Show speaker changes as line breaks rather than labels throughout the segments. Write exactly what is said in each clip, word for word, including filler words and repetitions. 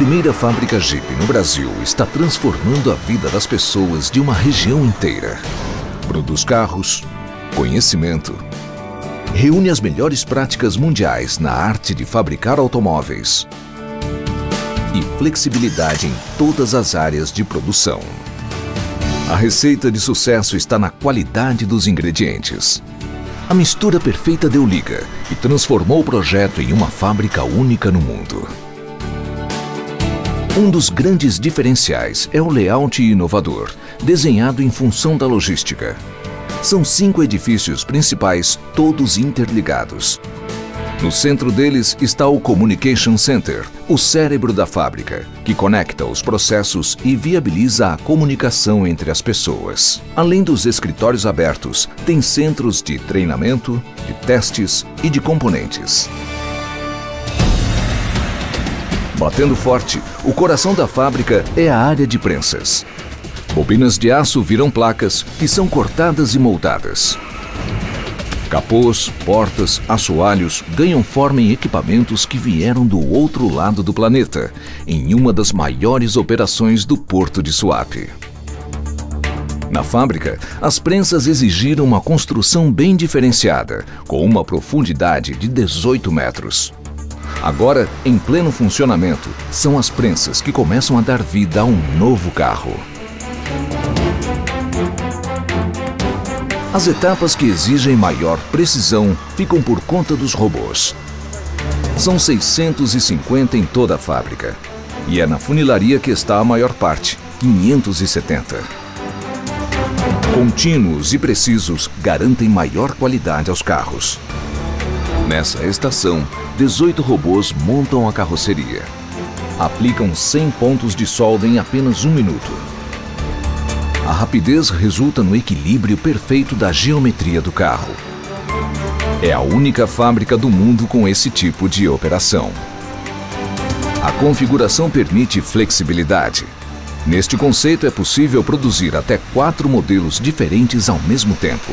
primeira fábrica Jeep no Brasil está transformando a vida das pessoas de uma região inteira. Produz carros, conhecimento, reúne as melhores práticas mundiais na arte de fabricar automóveis e flexibilidade em todas as áreas de produção. A receita de sucesso está na qualidade dos ingredientes. A mistura perfeita deu liga e transformou o projeto em uma fábrica única no mundo. Um dos grandes diferenciais é o layout inovador, desenhado em função da logística. São cinco edifícios principais, todos interligados. No centro deles está o Communication Center, o cérebro da fábrica, que conecta os processos e viabiliza a comunicação entre as pessoas. Além dos escritórios abertos, tem centros de treinamento, de testes e de componentes. Batendo forte, o coração da fábrica é a área de prensas. Bobinas de aço viram placas que são cortadas e moldadas. Capôs, portas, assoalhos ganham forma em equipamentos que vieram do outro lado do planeta, em uma das maiores operações do Porto de Suape. Na fábrica, as prensas exigiram uma construção bem diferenciada, com uma profundidade de dezoito metros. Agora, em pleno funcionamento, são as prensas que começam a dar vida a um novo carro. As etapas que exigem maior precisão ficam por conta dos robôs. São seiscentos e cinquenta em toda a fábrica. E é na funilaria que está a maior parte, quinhentos e setenta. Contínuos e precisos garantem maior qualidade aos carros. Nessa estação, dezoito robôs montam a carroceria. Aplicam cem pontos de solda em apenas um minuto. A rapidez resulta no equilíbrio perfeito da geometria do carro. É a única fábrica do mundo com esse tipo de operação. A configuração permite flexibilidade. Neste conceito é possível produzir até quatro modelos diferentes ao mesmo tempo.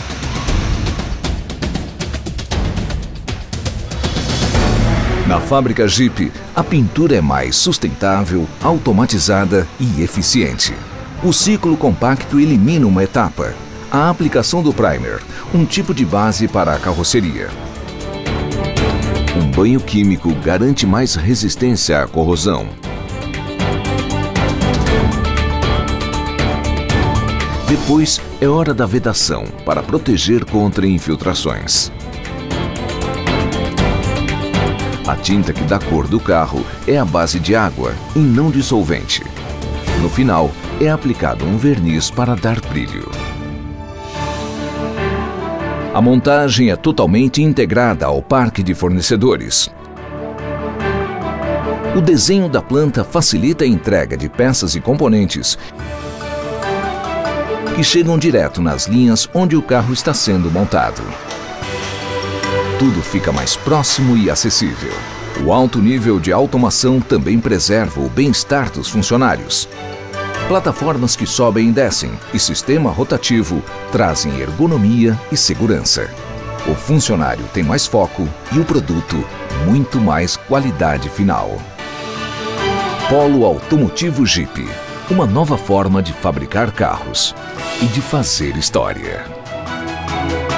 Na fábrica Jeep, a pintura é mais sustentável, automatizada e eficiente. O ciclo compacto elimina uma etapa, a aplicação do primer, um tipo de base para a carroceria. Um banho químico garante mais resistência à corrosão. Depois é hora da vedação para proteger contra infiltrações. A tinta que dá cor do carro é a base de água e não de solvente. No final, é aplicado um verniz para dar brilho. A montagem é totalmente integrada ao parque de fornecedores. O desenho da planta facilita a entrega de peças e componentes que chegam direto nas linhas onde o carro está sendo montado. Tudo fica mais próximo e acessível. O alto nível de automação também preserva o bem-estar dos funcionários. Plataformas que sobem e descem e sistema rotativo trazem ergonomia e segurança. O funcionário tem mais foco e o produto muito mais qualidade final. Polo Automotivo Jeep, uma nova forma de fabricar carros e de fazer história.